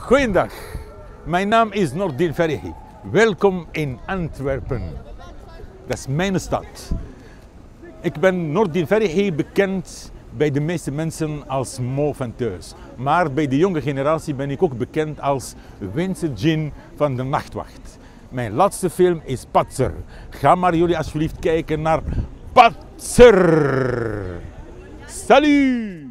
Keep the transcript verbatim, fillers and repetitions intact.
Goeiedag, mijn naam is Nordin Ferihi. Welkom in Antwerpen. Dat is mijn stad. Ik ben Nordin Ferihi, bekend bij de meeste mensen als Mo van Teus. Maar bij de jonge generatie ben ik ook bekend als Vincent Gin van de Nachtwacht. Mijn laatste film is Patser. Ga maar jullie alsjeblieft kijken naar Patser. Salut!